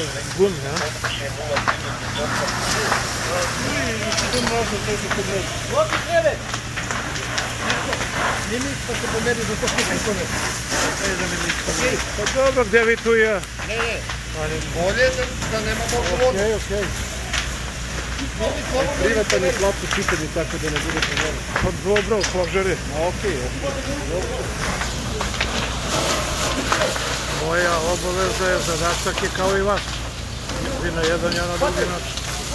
gume, a? Snimi pa se pomeri za to slika ikone. Pa dobro, gdje vi tu ja? Ne. Bolje da nemamo odgovorno. Okej. Privatan je slatko čitanje tako da ne bude problema. Pa dobro, hlavžari. Okej. Moja obaveza je, zadatak je kao i vaš. Vi na jedan, ja na drugi način.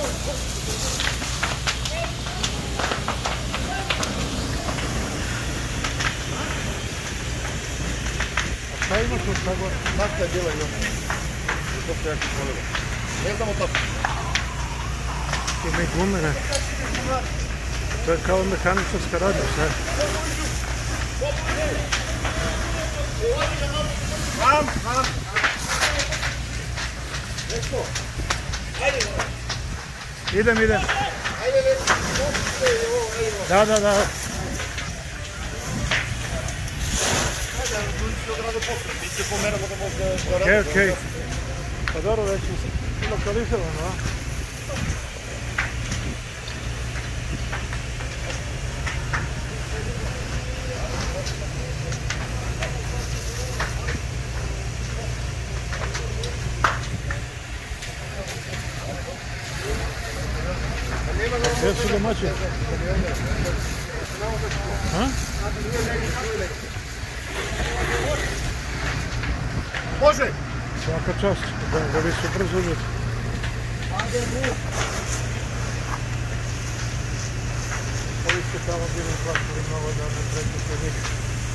A šta ima tu šta gore? Nafta je bila i još. To se jako polilo. Ne znamo to. Ima i gume, ne? To je kao mehaničarska radnja, šta je? Mam! Idem. Ajde, Da. Okej. Pa dobro, već je lokalizirano, a? Gdje su domaći? Može! Svaka čast, da vi su brzo ljudi. Ovi ste tamo bili traktori novo da ne pređete nikad.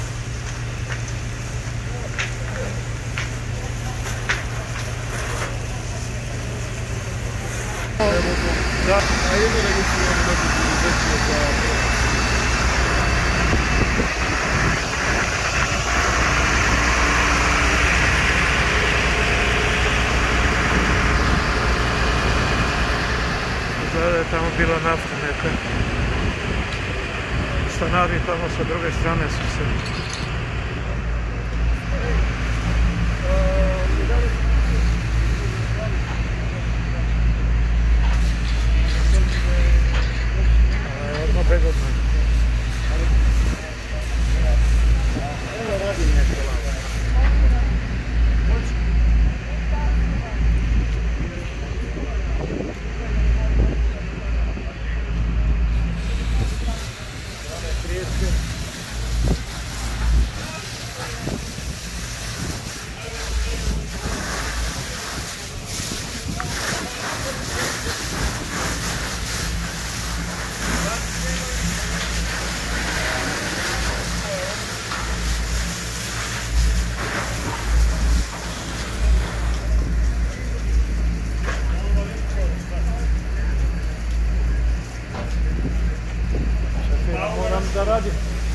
Da, a jedno registrirano neko poduzeće za... Da je tamo bila nafta neka. Stanari tamo sa druge strane su se... Odmah begodno. Moram da radim.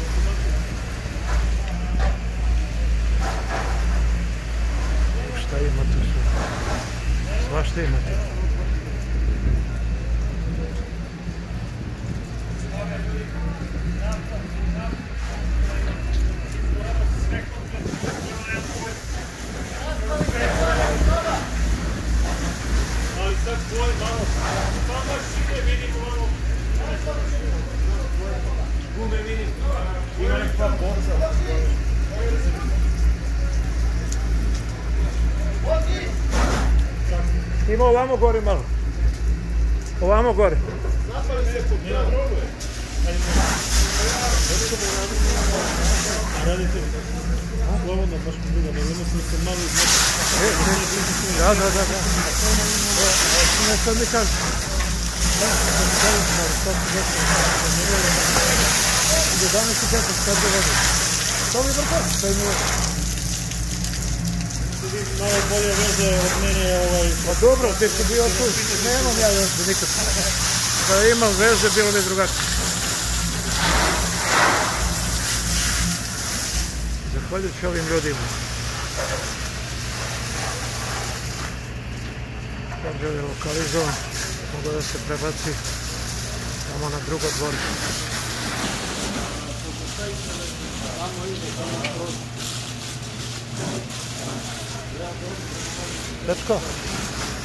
Šta ima tu sve? Svašta imate. Ali sad tvoj malo, pa baš svi vidim malo. Gume vidim, ima nekakva boca. Ima ovamo gore malo. Ovamo gore. Radite slobodno, baš mi druga, nego jednostavno sam malo izmetio. Da. Ne sad mi kažem. Do 11.15 kad dovodim. To mi je brko? To je mi je. Malo bolje veze od mene Pa dobro, ti si bio tu. Nemam ja veze nikad. Da imam veze, bilo bi drugačije. Zahvaljujući ovim ljudima. Kad je lokalizovan, mogu da se prebaci tamo na drugo dvorište. Dečko,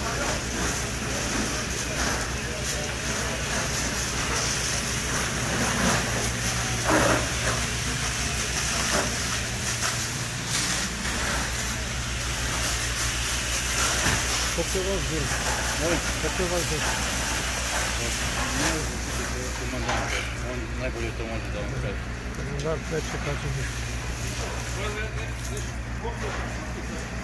Kako je vaš džin? Kako je vaš džin? Ne znam, komandant, on najbolje to može da vam kaže. Komandant neće kaže ništa.